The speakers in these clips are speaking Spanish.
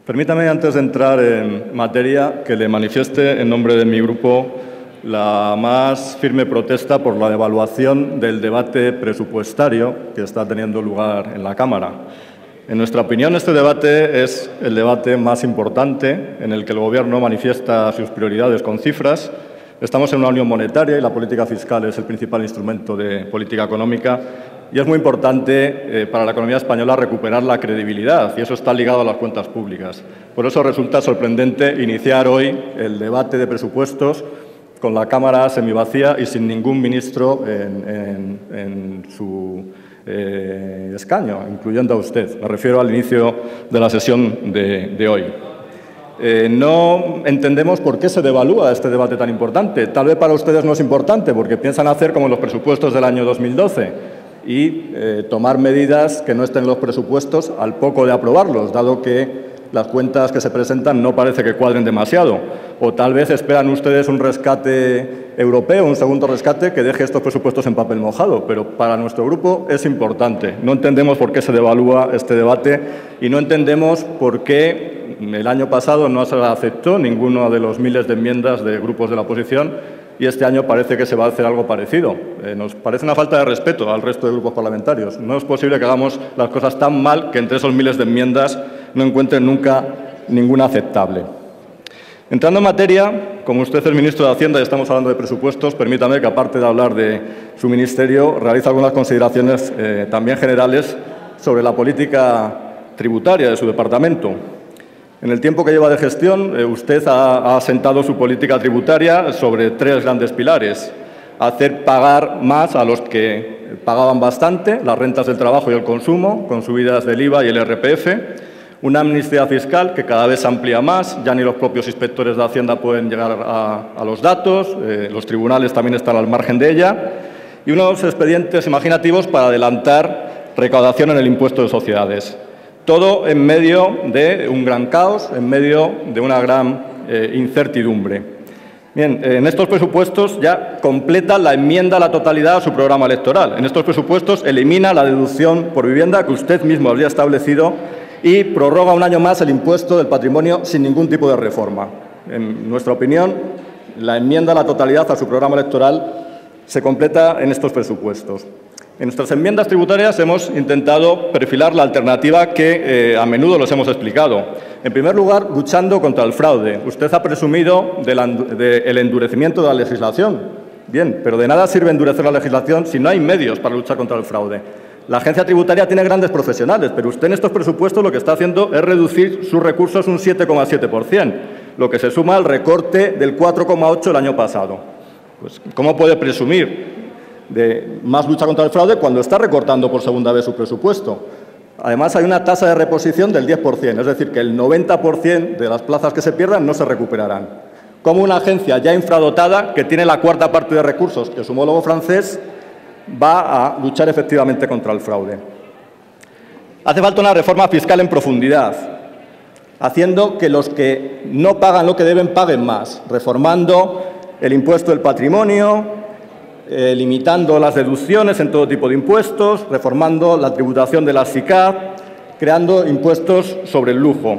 Permítame, antes de entrar en materia, que le manifieste en nombre de mi grupo la más firme protesta por la devaluación del debate presupuestario que está teniendo lugar en la Cámara. En nuestra opinión, este debate es el debate más importante en el que el Gobierno manifiesta sus prioridades con cifras. Estamos en una unión monetaria y la política fiscal es el principal instrumento de política económica. Y es muy importante para la economía española recuperar la credibilidad, y eso está ligado a las cuentas públicas. Por eso resulta sorprendente iniciar hoy el debate de presupuestos con la Cámara semivacía y sin ningún ministro en su escaño, incluyendo a usted. Me refiero al inicio de la sesión de hoy. No entendemos por qué se devalúa este debate tan importante. Tal vez para ustedes no es importante, porque piensan hacer como en los presupuestos del año 2012 y tomar medidas que no estén en los presupuestos al poco de aprobarlos, dado que las cuentas que se presentan no parece que cuadren demasiado. O tal vez esperan ustedes un rescate europeo, un segundo rescate que deje estos presupuestos en papel mojado. Pero para nuestro grupo es importante. No entendemos por qué se devalúa este debate y no entendemos por qué el año pasado no se aceptó ninguno de los miles de enmiendas de grupos de la oposición y este año parece que se va a hacer algo parecido. Nos parece una falta de respeto al resto de grupos parlamentarios. No es posible que hagamos las cosas tan mal que entre esos miles de enmiendas no encuentren nunca ninguna aceptable. Entrando en materia, como usted es ministro de Hacienda y estamos hablando de presupuestos, permítame que, aparte de hablar de su ministerio, realice algunas consideraciones también generales sobre la política tributaria de su departamento. En el tiempo que lleva de gestión, usted ha asentado su política tributaria sobre tres grandes pilares. Hacer pagar más a los que pagaban bastante, las rentas del trabajo y el consumo, con subidas del IVA y el IRPF. Una amnistía fiscal que cada vez se amplía más, ya ni los propios inspectores de Hacienda pueden llegar a los datos, los tribunales también están al margen de ella. Y unos expedientes imaginativos para adelantar recaudación en el impuesto de sociedades. Todo en medio de un gran caos, en medio de una gran incertidumbre. Bien, en estos presupuestos ya completa la enmienda a la totalidad a su programa electoral. En estos presupuestos elimina la deducción por vivienda que usted mismo habría establecido y prorroga un año más el impuesto del patrimonio sin ningún tipo de reforma. En nuestra opinión, la enmienda a la totalidad a su programa electoral se completa en estos presupuestos. En nuestras enmiendas tributarias hemos intentado perfilar la alternativa que a menudo los hemos explicado. En primer lugar, luchando contra el fraude. Usted ha presumido del endurecimiento de la legislación. Bien, pero de nada sirve endurecer la legislación si no hay medios para luchar contra el fraude. La agencia tributaria tiene grandes profesionales, pero usted en estos presupuestos lo que está haciendo es reducir sus recursos un 7,7%, lo que se suma al recorte del 4,8% el año pasado. Pues, ¿cómo puede presumir de más lucha contra el fraude cuando está recortando por segunda vez su presupuesto? Además, hay una tasa de reposición del 10%, es decir, que el 90% de las plazas que se pierdan no se recuperarán. Como una agencia ya infradotada, que tiene la cuarta parte de recursos que su homólogo francés, va a luchar efectivamente contra el fraude. Hace falta una reforma fiscal en profundidad, haciendo que los que no pagan lo que deben paguen más, reformando el impuesto del patrimonio, limitando las deducciones en todo tipo de impuestos, reformando la tributación de las SICAV, creando impuestos sobre el lujo.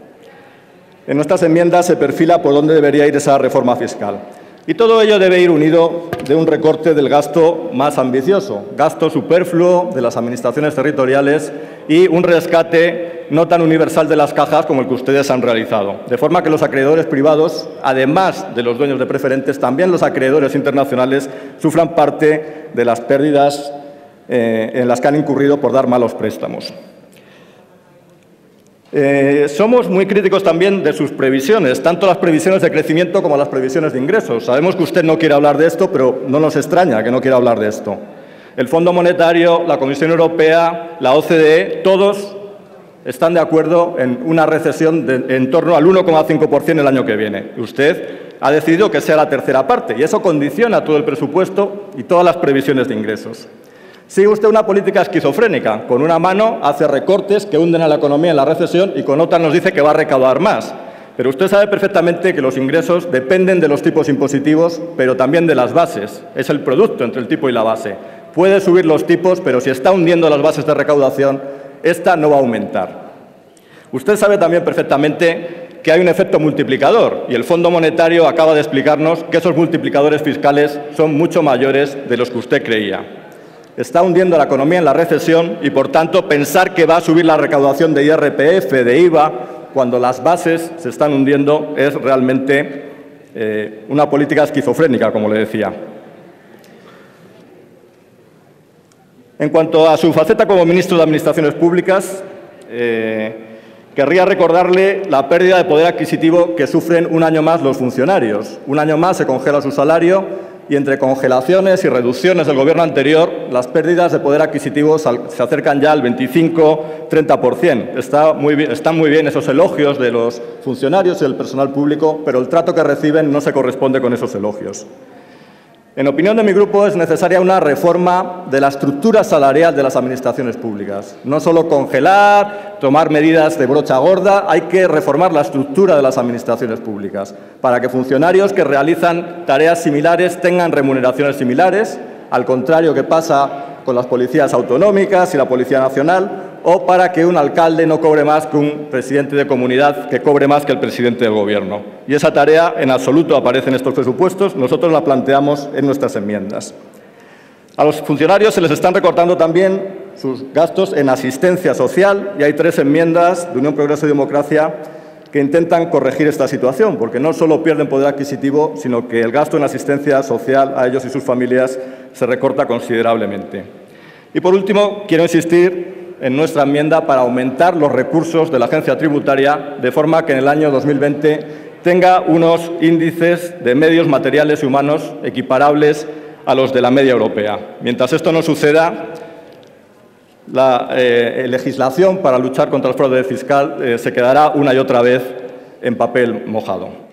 En nuestras enmiendas se perfila por dónde debería ir esa reforma fiscal. Y todo ello debe ir unido de un recorte del gasto más ambicioso, gasto superfluo de las administraciones territoriales y un rescate no tan universal de las cajas como el que ustedes han realizado. De forma que los acreedores privados, además de los dueños de preferentes, también los acreedores internacionales sufran parte de las pérdidas en las que han incurrido por dar malos préstamos. Somos muy críticos también de sus previsiones, tanto las previsiones de crecimiento como las previsiones de ingresos. Sabemos que usted no quiere hablar de esto, pero no nos extraña que no quiera hablar de esto. El Fondo Monetario, la Comisión Europea, la OCDE, todos están de acuerdo en una recesión en torno al 1,5% el año que viene. Usted ha decidido que sea la tercera parte y eso condiciona todo el presupuesto y todas las previsiones de ingresos. Sigue usted una política esquizofrénica. Con una mano hace recortes que hunden a la economía en la recesión y con otra nos dice que va a recaudar más. Pero usted sabe perfectamente que los ingresos dependen de los tipos impositivos, pero también de las bases. Es el producto entre el tipo y la base. Puede subir los tipos, pero si está hundiendo las bases de recaudación, esta no va a aumentar. Usted sabe también perfectamente que hay un efecto multiplicador y el Fondo Monetario acaba de explicarnos que esos multiplicadores fiscales son mucho mayores de los que usted creía. Está hundiendo la economía en la recesión y, por tanto, pensar que va a subir la recaudación de IRPF, de IVA, cuando las bases se están hundiendo, es realmente una política esquizofrénica, como le decía. En cuanto a su faceta como ministro de Administraciones Públicas, querría recordarle la pérdida de poder adquisitivo que sufren un año más los funcionarios. Un año más se congela su salario y entre congelaciones y reducciones del Gobierno anterior, las pérdidas de poder adquisitivo se acercan ya al 25-30%. Están muy bien esos elogios de los funcionarios y del personal público, pero el trato que reciben no se corresponde con esos elogios. En opinión de mi grupo, es necesaria una reforma de la estructura salarial de las administraciones públicas. No solo congelar, tomar medidas de brocha gorda, hay que reformar la estructura de las administraciones públicas para que funcionarios que realizan tareas similares tengan remuneraciones similares, al contrario que pasa con las policías autonómicas y la Policía Nacional, o para que un alcalde no cobre más que un presidente de comunidad que cobre más que el presidente del Gobierno. Y esa tarea en absoluto aparece en estos presupuestos, nosotros la planteamos en nuestras enmiendas. A los funcionarios se les están recortando también sus gastos en asistencia social y hay 3 enmiendas de Unión Progreso y Democracia que intentan corregir esta situación, porque no solo pierden poder adquisitivo, sino que el gasto en asistencia social a ellos y sus familias se recorta considerablemente. Y, por último, quiero insistir en nuestra enmienda para aumentar los recursos de la agencia tributaria, de forma que en el año 2020 tenga unos índices de medios materiales y humanos equiparables a los de la media europea. Mientras esto no suceda, la legislación para luchar contra el fraude fiscal se quedará una y otra vez en papel mojado.